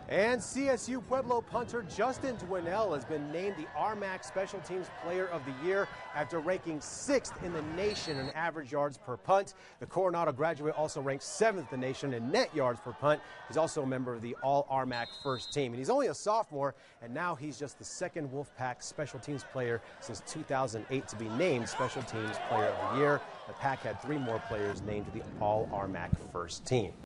And CSU Pueblo punter Justin Dwinell has been named the RMAC Special Teams Player of the Year after ranking 6th in the nation in average yards per punt. The Coronado graduate also ranks 7th in the nation in net yards per punt. He's also a member of the All-RMAC first team. And he's only a sophomore, and now he's just the second Wolfpack Special Teams Player since 2008 to be named Special Teams Player of the Year. The Pack had 3 more players named to the All-RMAC first team.